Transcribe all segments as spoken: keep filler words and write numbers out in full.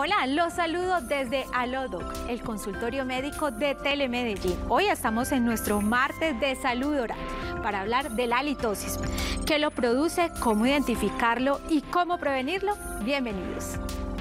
Hola, los saludo desde Alodoc, el consultorio médico de Telemedellín. Hoy estamos en nuestro martes de salud oral para hablar de la halitosis. ¿Qué lo produce? ¿Cómo identificarlo? ¿Y cómo prevenirlo? Bienvenidos.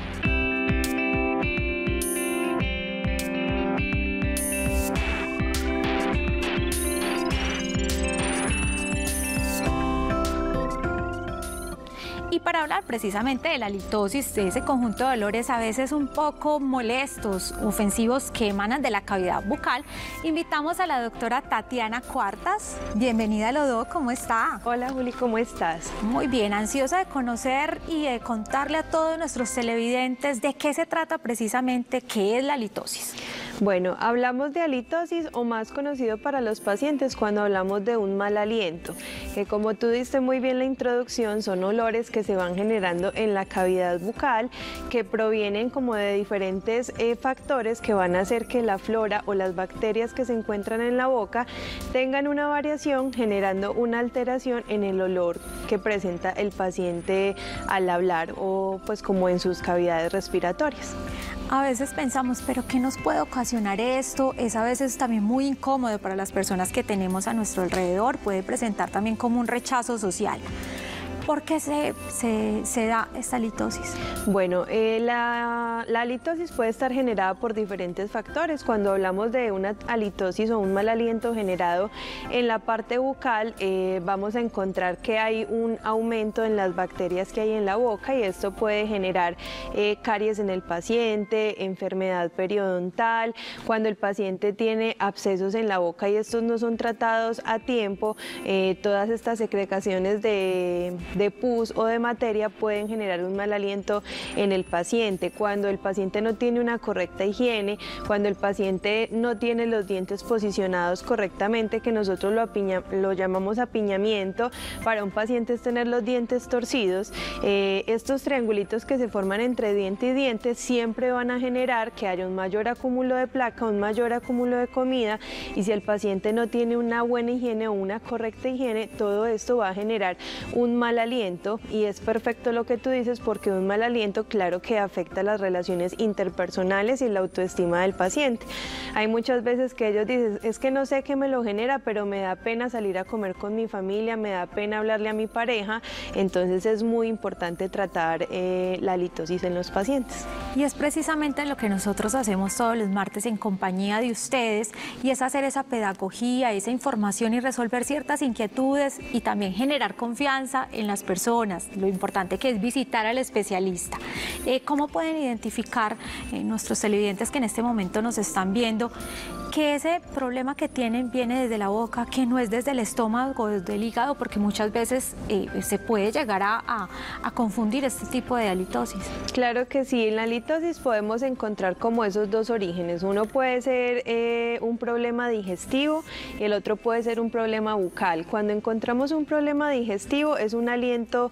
Y para hablar precisamente de la halitosis, de ese conjunto de dolores a veces un poco molestos, ofensivos que emanan de la cavidad bucal, invitamos a la doctora Tatiana Cuartas. Bienvenida a Alodoc, ¿cómo está? Hola Juli, ¿cómo estás? Muy bien, ansiosa de conocer y de contarle a todos nuestros televidentes de qué se trata precisamente, qué es la halitosis. Bueno, hablamos de halitosis, o más conocido para los pacientes cuando hablamos de un mal aliento, que como tú diste muy bien la introducción, son olores que se van generando en la cavidad bucal, que provienen como de diferentes eh, factores que van a hacer que la flora o las bacterias que se encuentran en la boca tengan una variación, generando una alteración en el olor que presenta el paciente al hablar o pues como en sus cavidades respiratorias. A veces pensamos, ¿pero qué nos puede ocasionar esto? Es a veces también muy incómodo para las personas que tenemos a nuestro alrededor, puede presentar también como un rechazo social. ¿Por qué se, se, se da esta halitosis? Bueno, eh, la, la halitosis puede estar generada por diferentes factores. Cuando hablamos de una halitosis o un mal aliento generado en la parte bucal, eh, vamos a encontrar que hay un aumento en las bacterias que hay en la boca y esto puede generar eh, caries en el paciente, enfermedad periodontal. Cuando el paciente tiene abscesos en la boca y estos no son tratados a tiempo, eh, todas estas secreciones de de pus o de materia pueden generar un mal aliento en el paciente. Cuando el paciente no tiene una correcta higiene, cuando el paciente no tiene los dientes posicionados correctamente, que nosotros lo, apiña, lo llamamos apiñamiento, para un paciente es tener los dientes torcidos, eh, estos triangulitos que se forman entre diente y diente siempre van a generar que haya un mayor acúmulo de placa, un mayor acúmulo de comida, y si el paciente no tiene una buena higiene o una correcta higiene, todo esto va a generar un mal aliento, y es perfecto lo que tú dices, porque un mal aliento claro que afecta las relaciones interpersonales y la autoestima del paciente. Hay muchas veces que ellos dicen, es que no sé qué me lo genera, pero me da pena salir a comer con mi familia, me da pena hablarle a mi pareja, entonces es muy importante tratar eh, la halitosis en los pacientes. Y es precisamente lo que nosotros hacemos todos los martes en compañía de ustedes, y es hacer esa pedagogía, esa información y resolver ciertas inquietudes y también generar confianza en las personas. Lo importante que es visitar al especialista. Eh, ¿Cómo pueden identificar eh, nuestros televidentes que en este momento nos están viendo que ese problema que tienen viene desde la boca, que no es desde el estómago o desde el hígado? Porque muchas veces eh, se puede llegar a, a, a confundir este tipo de halitosis. Claro que sí, en la halitosis podemos encontrar como esos dos orígenes. Uno puede ser eh, un problema digestivo y el otro puede ser un problema bucal. Cuando encontramos un problema digestivo es un aliento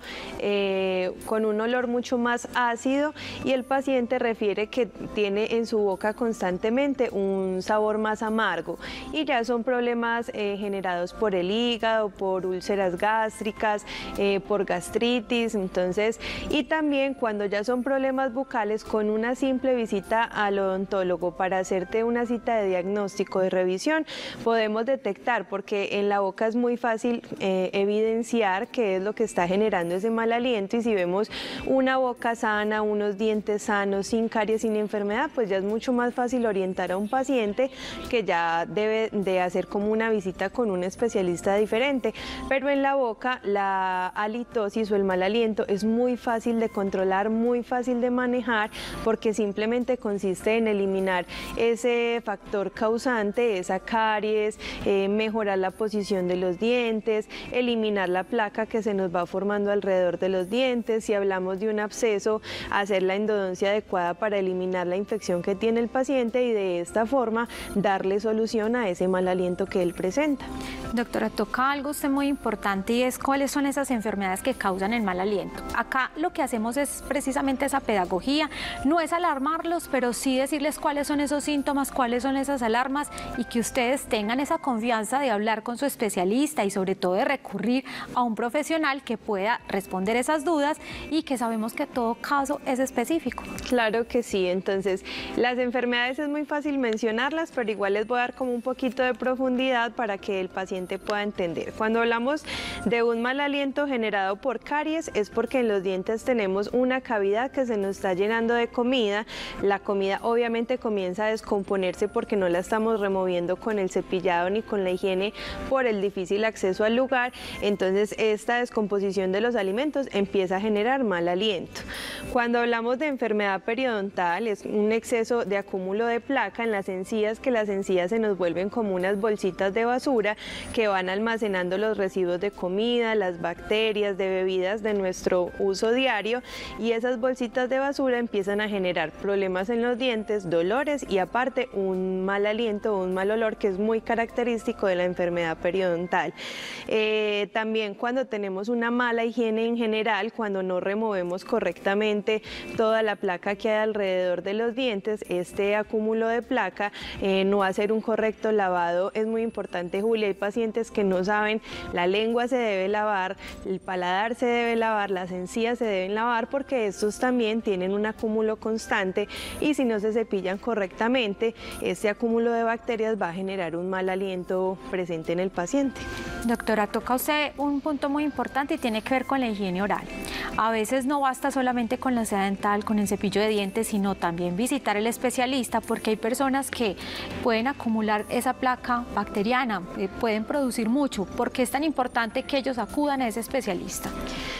eh, con un olor mucho más ácido y el paciente refiere que tiene en su boca constantemente un sabor más amargo, y ya son problemas eh, generados por el hígado, por úlceras gástricas, eh, por gastritis. Entonces, y también cuando ya son problemas bucales, con una simple visita al odontólogo para hacerte una cita de diagnóstico, de revisión, podemos detectar, porque en la boca es muy fácil eh, evidenciar qué es lo que está generando ese mal aliento, y si vemos una boca sana, unos dientes sanos, sin caries, sin enfermedad, pues ya es mucho más fácil orientar a un paciente que ya debe de hacer como una visita con un especialista diferente. Pero en la boca la halitosis o el mal aliento es muy fácil de controlar, muy fácil de manejar, porque simplemente consiste en eliminar ese factor causante, esa caries, eh, mejorar la posición de los dientes, eliminar la placa que se nos va formando alrededor de los dientes. Si hablamos de un absceso, hacer la endodoncia adecuada para eliminar la infección que tiene el paciente, y de esta forma dar darle solución a ese mal aliento que él presenta. Doctora, toca algo usted muy importante y es cuáles son esas enfermedades que causan el mal aliento. Acá lo que hacemos es precisamente esa pedagogía, no es alarmarlos, pero sí decirles cuáles son esos síntomas, cuáles son esas alarmas y que ustedes tengan esa confianza de hablar con su especialista y sobre todo de recurrir a un profesional que pueda responder esas dudas y que sabemos que todo caso es específico. Claro que sí, entonces las enfermedades es muy fácil mencionarlas, pero igual les voy a dar como un poquito de profundidad para que el paciente pueda entender. Cuando hablamos de un mal aliento generado por caries es porque en los dientes tenemos una cavidad que se nos está llenando de comida. La comida obviamente comienza a descomponerse porque no la estamos removiendo con el cepillado ni con la higiene por el difícil acceso al lugar. Entonces esta descomposición de los alimentos empieza a generar mal aliento. Cuando hablamos de enfermedad periodontal es un exceso de acúmulo de placa en las encías, que las encías se nos vuelven como unas bolsitas de basura que van almacenando los residuos de comida, las bacterias, de bebidas de nuestro uso diario, y esas bolsitas de basura empiezan a generar problemas en los dientes, dolores y aparte un mal aliento o un mal olor que es muy característico de la enfermedad periodontal. Eh, también cuando tenemos una mala higiene en general, cuando no removemos correctamente toda la placa que hay alrededor de los dientes, este acúmulo de placa, eh, no hacer un correcto lavado es muy importante, Julia. Hay pacientes que no saben, la lengua se debe lavar, el paladar se debe lavar, las encías se deben lavar porque estos también tienen un acúmulo constante y si no se cepillan correctamente, este acúmulo de bacterias va a generar un mal aliento presente en el paciente. Doctora, toca usted un punto muy importante y tiene que ver con la higiene oral. A veces no basta solamente con la seda dental, con el cepillo de dientes, sino también visitar al especialista porque hay personas que pueden acumular esa placa bacteriana, eh, pueden producir mucho. ¿Por qué es tan importante que ellos acudan a ese especialista?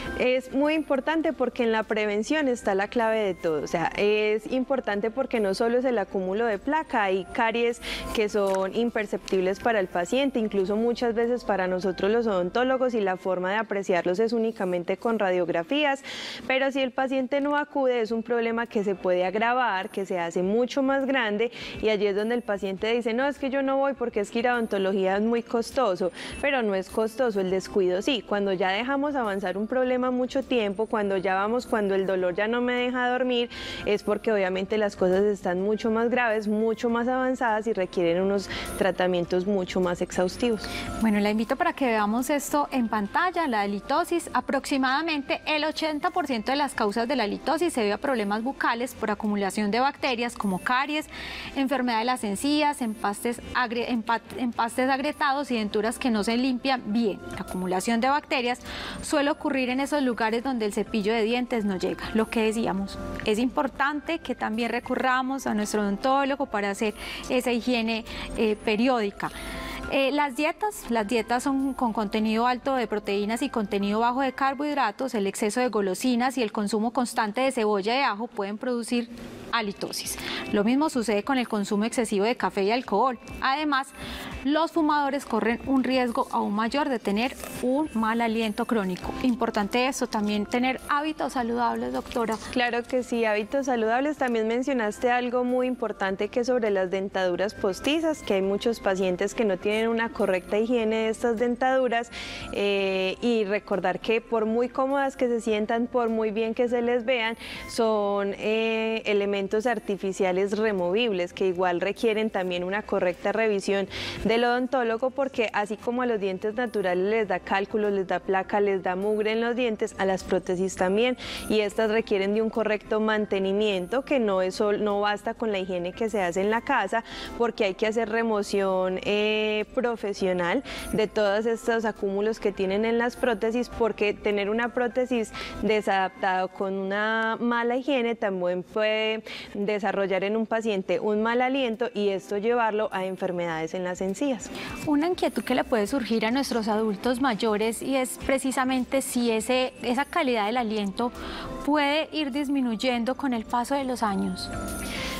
Es muy importante porque en la prevención está la clave de todo. O sea, es importante porque no solo es el acúmulo de placa, hay caries que son imperceptibles para el paciente, incluso muchas veces para nosotros los odontólogos, y la forma de apreciarlos es únicamente con radiografías, pero si el paciente no acude es un problema que se puede agravar, que se hace mucho más grande, y allí es donde el paciente dice, no, es que yo no voy porque es que ir a odontología es muy costoso, pero no es costoso, el descuido sí. Cuando ya dejamos avanzar un problema mucho tiempo, cuando ya vamos, cuando el dolor ya no me deja dormir, es porque obviamente las cosas están mucho más graves, mucho más avanzadas y requieren unos tratamientos mucho más exhaustivos. Bueno, la invito para que veamos esto en pantalla, la halitosis. Aproximadamente el ochenta por ciento de las causas de la halitosis se debe a problemas bucales por acumulación de bacterias como caries, enfermedad de las encías, empastes, agre, empa, empastes agrietados y denturas que no se limpian bien. La acumulación de bacterias suele ocurrir en esos lugares donde el cepillo de dientes no llega. Lo que decíamos, es importante que también recurramos a nuestro odontólogo para hacer esa higiene eh, periódica. Eh, las dietas, las dietas son con contenido alto de proteínas y contenido bajo de carbohidratos. El exceso de golosinas y el consumo constante de cebolla y ajo pueden producir halitosis. Lo mismo sucede con el consumo excesivo de café y alcohol. Además, los fumadores corren un riesgo aún mayor de tener un mal aliento crónico. Importante eso, también tener hábitos saludables, doctora. Claro que sí, hábitos saludables. También mencionaste algo muy importante que es sobre las dentaduras postizas, que hay muchos pacientes que no tienen una correcta higiene de estas dentaduras, eh, y recordar que por muy cómodas que se sientan, por muy bien que se les vean, son eh, elementos artificiales removibles que igual requieren también una correcta revisión del odontólogo, porque así como a los dientes naturales les da cálculos, les da placa, les da mugre en los dientes, a las prótesis también, y estas requieren de un correcto mantenimiento, que no, es, no basta con la higiene que se hace en la casa, porque hay que hacer remoción eh, profesional de todos estos acúmulos que tienen en las prótesis, porque tener una prótesis desadaptada con una mala higiene también puede desarrollar en un paciente un mal aliento y esto llevarlo a enfermedades en las encías. Una inquietud que le puede surgir a nuestros adultos mayores y es precisamente si ese, esa calidad del aliento puede ir disminuyendo con el paso de los años.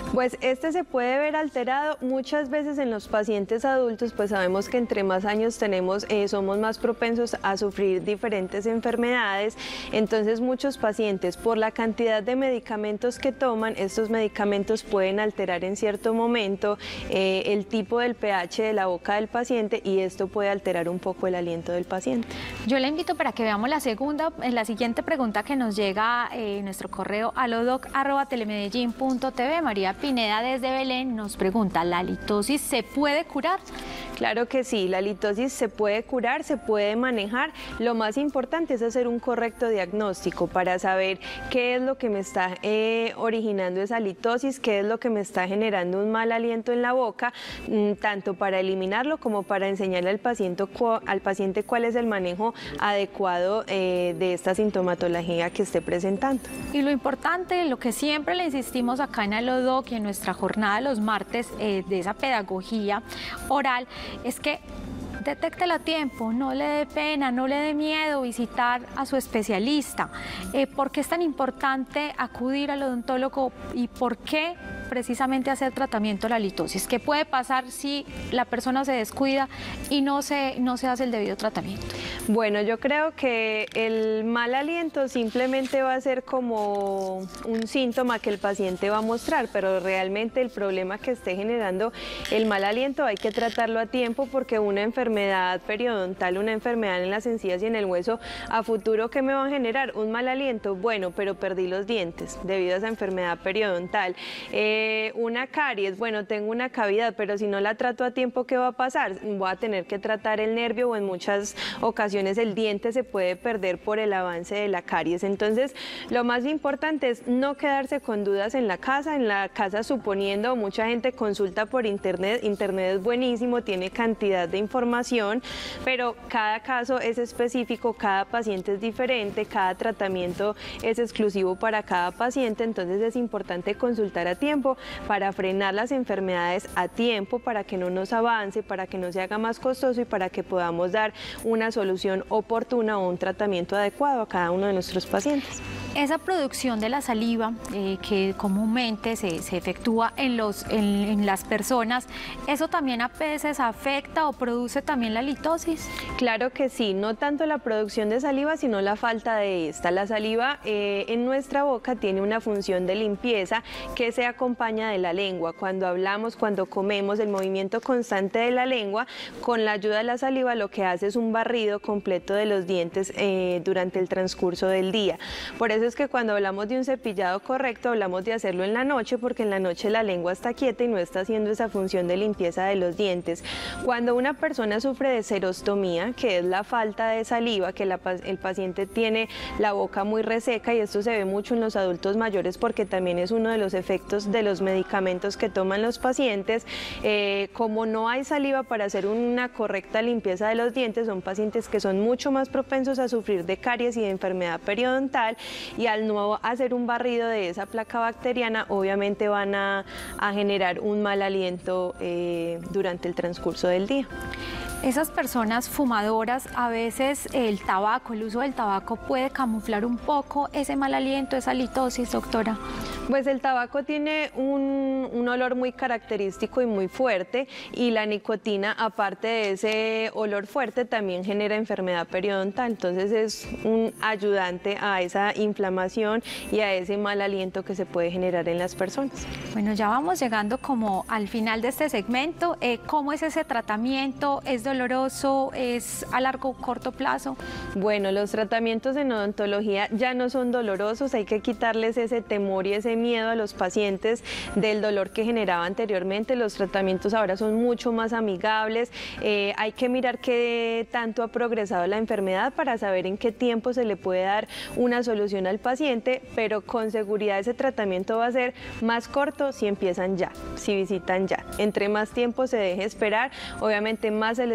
Pues este se puede ver alterado muchas veces en los pacientes adultos, pues sabemos que entre más años tenemos, eh, somos más propensos a sufrir diferentes enfermedades. Entonces muchos pacientes, por la cantidad de medicamentos que toman, estos medicamentos pueden alterar en cierto momento eh, el tipo del pH de la boca del paciente, y esto puede alterar un poco el aliento del paciente. Yo le invito para que veamos la segunda, la siguiente pregunta que nos llega en eh, nuestro correo alodoc arroba telemedellín punto tv. María Pineda desde Belén nos pregunta, ¿la halitosis se puede curar? Claro que sí, la halitosis se puede curar, se puede manejar. Lo más importante es hacer un correcto diagnóstico para saber qué es lo que me está eh, originando esa halitosis, qué es lo que me está generando un mal aliento en la boca, mmm, tanto para eliminarlo como para enseñarle al paciente, al paciente cuál es el manejo adecuado eh, de esta sintomatología que esté presentando. Y lo importante, lo que siempre le insistimos acá en Alodoc y en nuestra jornada los martes eh, de esa pedagogía oral, es que detéctela a tiempo, no le dé pena, no le dé miedo visitar a su especialista. Eh, ¿Por qué es tan importante acudir al odontólogo y por qué precisamente hacer tratamiento de la halitosis? ¿Qué puede pasar si la persona se descuida y no se, no se hace el debido tratamiento? Bueno, yo creo que el mal aliento simplemente va a ser como un síntoma que el paciente va a mostrar, pero realmente el problema que esté generando el mal aliento hay que tratarlo a tiempo, porque una enfermedad periodontal, una enfermedad en las encías y en el hueso, a futuro, ¿qué me va a generar? Un mal aliento. Bueno, pero perdí los dientes debido a esa enfermedad periodontal. Eh, una caries, bueno, tengo una cavidad, pero si no la trato a tiempo, ¿qué va a pasar? Voy a tener que tratar el nervio, o en muchas ocasiones el diente se puede perder por el avance de la caries. Entonces, lo más importante es no quedarse con dudas en la casa, en la casa suponiendo, mucha gente consulta por internet, internet es buenísimo, tiene cantidad de información, pero cada caso es específico, cada paciente es diferente, cada tratamiento es exclusivo para cada paciente. Entonces es importante consultar a tiempo para frenar las enfermedades a tiempo, para que no nos avance, para que no se haga más costoso y para que podamos dar una solución oportuna o un tratamiento adecuado a cada uno de nuestros pacientes. Esa producción de la saliva eh, que comúnmente se, se efectúa en, los, en, en las personas, ¿eso también a veces afecta o produce también la halitosis? Claro que sí, no tanto la producción de saliva, sino la falta de esta. La saliva eh, en nuestra boca tiene una función de limpieza que se acompaña de la lengua. Cuando hablamos, cuando comemos, el movimiento constante de la lengua, con la ayuda de la saliva, lo que hace es un barrido completo de los dientes eh, durante el transcurso del día. Por eso es que cuando hablamos de un cepillado correcto, hablamos de hacerlo en la noche, porque en la noche la lengua está quieta y no está haciendo esa función de limpieza de los dientes. Cuando una persona sufre de serostomía, que es la falta de saliva, que la, el paciente tiene la boca muy reseca, y esto se ve mucho en los adultos mayores porque también es uno de los efectos de los medicamentos que toman los pacientes, eh, como no hay saliva para hacer una correcta limpieza de los dientes, son pacientes que son mucho más propensos a sufrir de caries y de enfermedad periodontal, y al no hacer un barrido de esa placa bacteriana, obviamente van a, a generar un mal aliento eh, durante el transcurso del día. Esas personas fumadoras, a veces el tabaco, el uso del tabaco puede camuflar un poco ese mal aliento, esa halitosis, doctora. Pues el tabaco tiene un, un olor muy característico y muy fuerte, y la nicotina, aparte de ese olor fuerte, también genera enfermedad periodontal. Entonces es un ayudante a esa inflamación y a ese mal aliento que se puede generar en las personas. Bueno, ya vamos llegando como al final de este segmento. Eh, ¿Cómo es ese tratamiento? ¿Es doloroso? ¿Es a largo o corto plazo? Bueno, los tratamientos en odontología ya no son dolorosos, hay que quitarles ese temor y ese miedo a los pacientes del dolor que generaba anteriormente. Los tratamientos ahora son mucho más amigables, eh, hay que mirar qué tanto ha progresado la enfermedad para saber en qué tiempo se le puede dar una solución al paciente, pero con seguridad ese tratamiento va a ser más corto si empiezan ya, si visitan ya. Entre más tiempo se deje esperar, obviamente más se les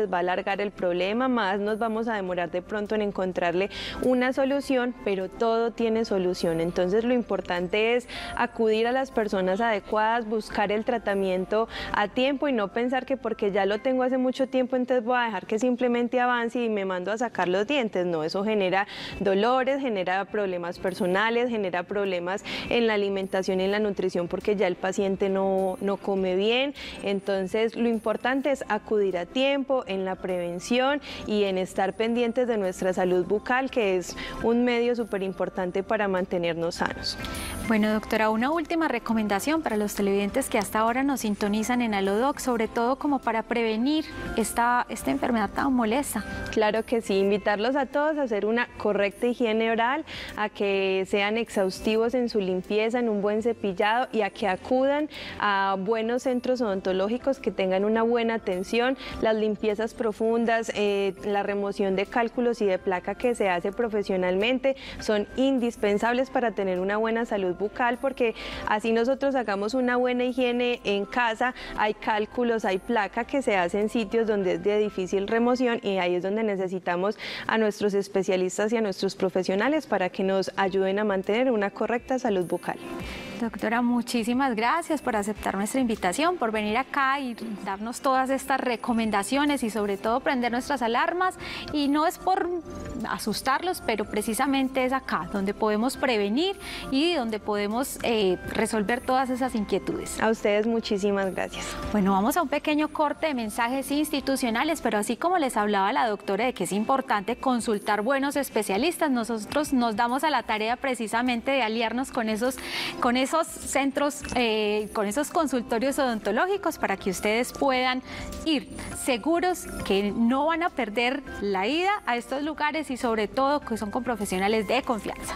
les va a alargar el problema, más nos vamos a demorar de pronto en encontrarle una solución, pero todo tiene solución. Entonces lo importante es acudir a las personas adecuadas, buscar el tratamiento a tiempo y no pensar que porque ya lo tengo hace mucho tiempo, entonces voy a dejar que simplemente avance y me mando a sacar los dientes. No, eso genera dolores, genera problemas personales, genera problemas en la alimentación y en la nutrición porque ya el paciente no, no come bien. Entonces lo importante es acudir a tiempo en la prevención y en estar pendientes de nuestra salud bucal, que es un medio súper importante para mantenernos sanos. Bueno, doctora, una última recomendación para los televidentes que hasta ahora nos sintonizan en Alodoc, sobre todo como para prevenir esta, esta enfermedad tan molesta. Claro que sí, invitarlos a todos a hacer una correcta higiene oral, a que sean exhaustivos en su limpieza, en un buen cepillado y a que acudan a buenos centros odontológicos que tengan una buena atención. Las limpiezas profundas, eh, la remoción de cálculos y de placa que se hace profesionalmente son indispensables para tener una buena salud bucal, porque así nosotros hagamos una buena higiene en casa, hay cálculos, hay placa que se hace en sitios donde es de difícil remoción y ahí es donde necesitamos a nuestros especialistas y a nuestros profesionales para que nos ayuden a mantener una correcta salud bucal. Doctora, muchísimas gracias por aceptar nuestra invitación, por venir acá y darnos todas estas recomendaciones y sobre todo prender nuestras alarmas. Y no es por asustarlos, pero precisamente es acá donde podemos prevenir y donde podemos eh, resolver todas esas inquietudes. A ustedes muchísimas gracias. Bueno, vamos a un pequeño corte de mensajes institucionales, pero así como les hablaba la doctora de que es importante consultar buenos especialistas, nosotros nos damos a la tarea precisamente de aliarnos con esos, con esos esos centros, eh, con esos consultorios odontológicos para que ustedes puedan ir seguros que no van a perder la ida a estos lugares y sobre todo que son con profesionales de confianza.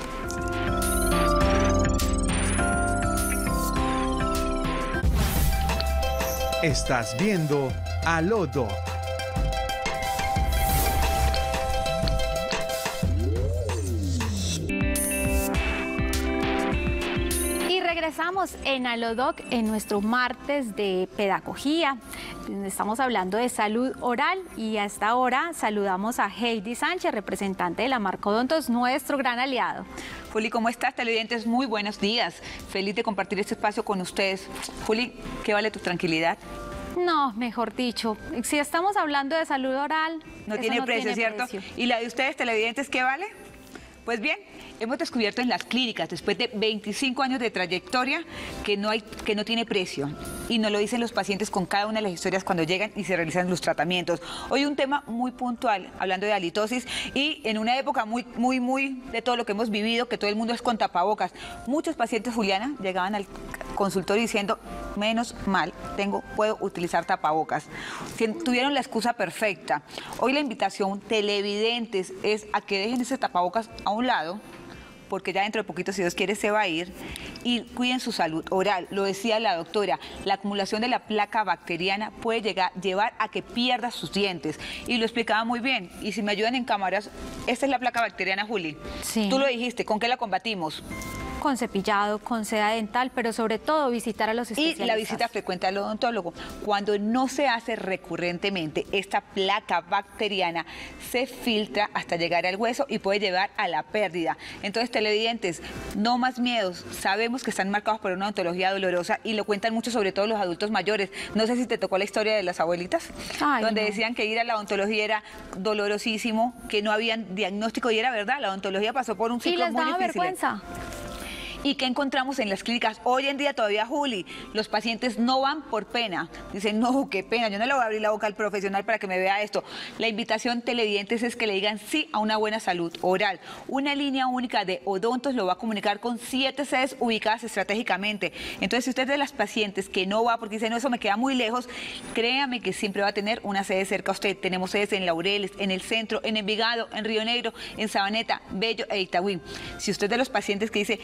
Estás viendo Alodoc. Regresamos en Alodoc en nuestro martes de pedagogía. Estamos hablando de salud oral y a esta hora saludamos a Heidi Sánchez, representante de la marca Odontos, nuestro gran aliado. Juli, ¿cómo estás, televidentes? Muy buenos días. Feliz de compartir este espacio con ustedes. Juli, ¿qué vale tu tranquilidad? No, mejor dicho, si estamos hablando de salud oral, no tiene no precio, tiene ¿cierto? precio. ¿Y la de ustedes, televidentes, qué vale? Pues bien, hemos descubierto en las clínicas, después de veinticinco años de trayectoria, que no, hay, que no tiene precio. Y nos lo dicen los pacientes con cada una de las historias cuando llegan y se realizan los tratamientos. Hoy un tema muy puntual, hablando de halitosis, y en una época muy, muy, muy de todo lo que hemos vivido, que todo el mundo es con tapabocas. Muchos pacientes, Juliana, llegaban al consultorio diciendo, menos mal, tengo, puedo utilizar tapabocas. Tuvieron la excusa perfecta. Hoy la invitación, televidentes, es a que dejen ese tapabocas a un lado, porque ya dentro de poquito, si Dios quiere, se va a ir, y cuiden su salud oral. Lo decía la doctora, la acumulación de la placa bacteriana puede llegar, llevar a que pierda sus dientes, y lo explicaba muy bien. Y si me ayudan en cámaras, esta es la placa bacteriana, Juli. Sí. Tú lo dijiste, ¿con qué la combatimos? Con cepillado, con seda dental, pero sobre todo visitar a los especialistas. Y la visita frecuente al odontólogo. Cuando no se hace recurrentemente, esta placa bacteriana se filtra hasta llegar al hueso y puede llevar a la pérdida. Entonces, televidentes, no más miedos. Sabemos que están marcados por una odontología dolorosa y lo cuentan mucho, sobre todo los adultos mayores. No sé si te tocó la historia de las abuelitas, Ay, donde no. decían que ir a la odontología era dolorosísimo, que no habían diagnóstico, y era verdad, la odontología pasó por un ¿Y ciclo les muy daba difícil. vergüenza? ¿Y qué encontramos en las clínicas? Hoy en día todavía, Juli, los pacientes no van por pena. Dicen, no, qué pena, yo no le voy a abrir la boca al profesional para que me vea esto. La invitación, televidentes, es que le digan sí a una buena salud oral. Una línea única de odontos lo va a comunicar con siete sedes ubicadas estratégicamente. Entonces, si usted es de las pacientes que no va porque dice, no, eso me queda muy lejos, créame que siempre va a tener una sede cerca a usted. Tenemos sedes en Laureles, en el centro, en Envigado, en Río Negro, en Sabaneta, Bello e Itagüí. Si usted es de los pacientes que dice, no,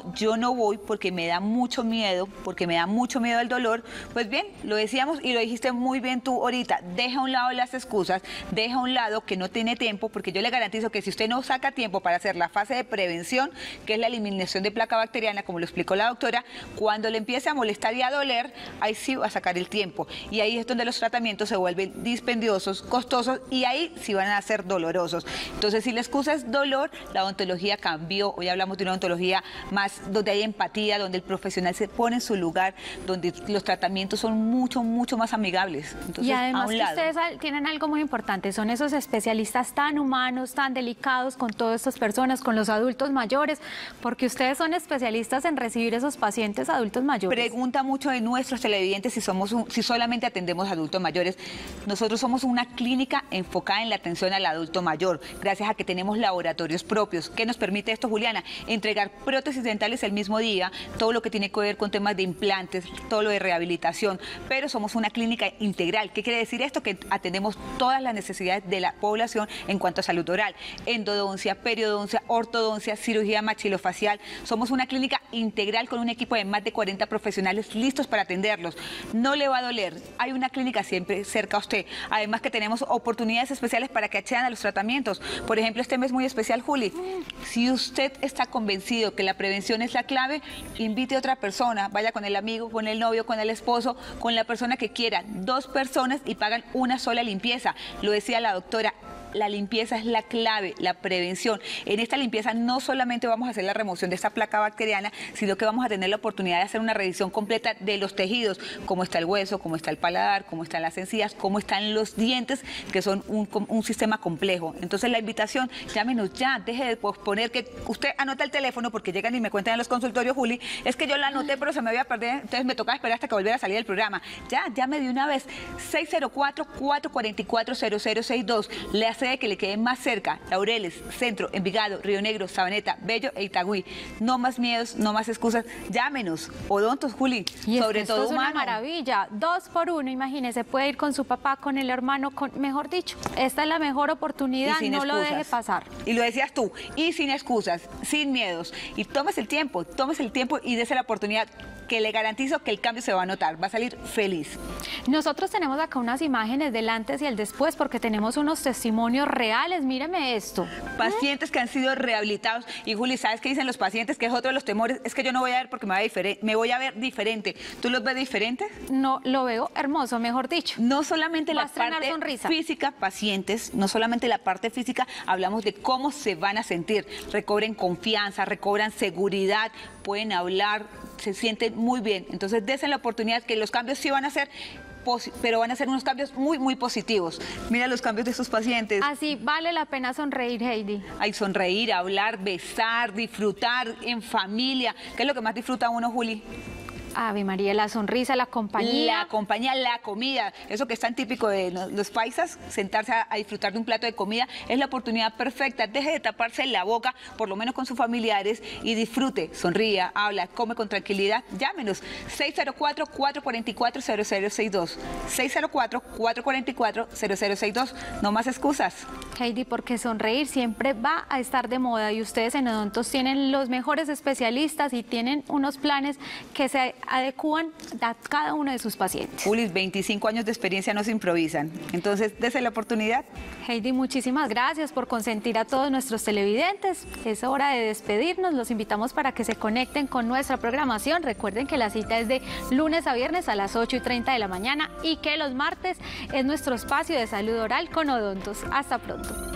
yo no voy porque me da mucho miedo, porque me da mucho miedo el dolor, pues bien, lo decíamos y lo dijiste muy bien tú ahorita, deja a un lado las excusas, deja a un lado que no tiene tiempo, porque yo le garantizo que si usted no saca tiempo para hacer la fase de prevención, que es la eliminación de placa bacteriana, como lo explicó la doctora, cuando le empiece a molestar y a doler, ahí sí va a sacar el tiempo. Y ahí es donde los tratamientos se vuelven dispendiosos, costosos, y ahí sí van a ser dolorosos. Entonces, si la excusa es dolor, la odontología cambió. Hoy hablamos de una odontología más donde hay empatía, donde el profesional se pone en su lugar, donde los tratamientos son mucho, mucho más amigables. Entonces, y además a un que lado. ustedes tienen algo muy importante, son esos especialistas tan humanos, tan delicados con todas estas personas, con los adultos mayores, porque ustedes son especialistas en recibir esos pacientes adultos mayores. Pregunta mucho de nuestros televidentes si somos un, si solamente atendemos a adultos mayores. Nosotros somos una clínica enfocada en la atención al adulto mayor, gracias a que tenemos laboratorios propios. ¿Qué nos permite esto, Juliana? Entregar prótesis dentales el mismo día, todo lo que tiene que ver con temas de implantes, todo lo de rehabilitación, pero somos una clínica integral. ¿Qué quiere decir esto? Que atendemos todas las necesidades de la población en cuanto a salud oral, endodoncia, periodoncia, ortodoncia, cirugía maxilofacial. Somos una clínica integral con un equipo de más de cuarenta profesionales listos para atenderlos. No le va a doler, hay una clínica siempre cerca a usted. Además que tenemos oportunidades especiales para que accedan a los tratamientos. Por ejemplo, este mes muy especial, Juli. Si usted está convencido que la prevención es la clave, invite a otra persona, vaya con el amigo, con el novio, con el esposo, con la persona que quiera. Dos personas y pagan una sola limpieza. Lo decía la doctora. La limpieza es la clave, la prevención. En esta limpieza no solamente vamos a hacer la remoción de esta placa bacteriana, sino que vamos a tener la oportunidad de hacer una revisión completa de los tejidos, cómo está el hueso, cómo está el paladar, cómo están las encías, cómo están los dientes, que son un, un sistema complejo. Entonces la invitación, llámenos ya, deje de posponer, que usted anota el teléfono, porque llegan y me cuentan en los consultorios, Juli, es que yo la anoté pero se me había perdido, entonces me tocaba esperar hasta que volviera a salir del programa. Ya, llame de una vez, seis cero cuatro, cuatro cuatro cuatro, cero cero seis dos. Le sede que le quede más cerca, Laureles, Centro, Envigado, Río Negro, Sabaneta, Bello e Itagüí. No más miedos, no más excusas. Llámenos. Odontos, Juli, y sobre esto todo es una humano. maravilla. Dos por uno, imagínese, puede ir con su papá, con el hermano, con, mejor dicho, esta es la mejor oportunidad, no lo deje pasar. Y lo decías tú, y sin excusas, sin miedos. Y tomes el tiempo, tomes el tiempo y dése la oportunidad, que le garantizo que el cambio se va a notar, va a salir feliz. Nosotros tenemos acá unas imágenes del antes y el después, porque tenemos unos testimonios reales, míreme esto. Pacientes que han sido rehabilitados. Y Juli, ¿sabes qué dicen los pacientes? Que es otro de los temores, es que yo no voy a ver porque me, va a me voy a ver diferente. ¿Tú los ves diferentes? No, lo veo hermoso, mejor dicho. No solamente Va la a estrenar parte sonrisa. física, pacientes, no solamente la parte física, hablamos de cómo se van a sentir. Recobren confianza, recobran seguridad, pueden hablar, se sienten muy bien. Entonces, desen la oportunidad, que los cambios sí van a ser, pero van a ser unos cambios muy, muy positivos. Mira los cambios de estos pacientes. Así vale la pena sonreír, Heidi. Hay sonreír, hablar, besar, disfrutar en familia. ¿Qué es lo que más disfruta uno, Juli? Ave María, la sonrisa, la compañía. La compañía, la comida, eso que es tan típico de los paisas, sentarse a, a disfrutar de un plato de comida, es la oportunidad perfecta. Deje de taparse la boca, por lo menos con sus familiares, y disfrute, sonría, habla, come con tranquilidad. Llámenos, seis cero cuatro, cuatro cuatro cuatro, cero cero seis dos. seis cero cuatro, cuatro cuatro cuatro, cero cero seis dos. No más excusas. Heidi, porque sonreír siempre va a estar de moda, y ustedes en Odontos tienen los mejores especialistas y tienen unos planes que se adecúan a cada uno de sus pacientes. Juli, veinticinco años de experiencia no se improvisan. Entonces, dése la oportunidad. Heidi, muchísimas gracias por consentir a todos nuestros televidentes. Es hora de despedirnos. Los invitamos para que se conecten con nuestra programación. Recuerden que la cita es de lunes a viernes a las ocho y treinta de la mañana, y que los martes es nuestro espacio de salud oral con Odontos. Hasta pronto.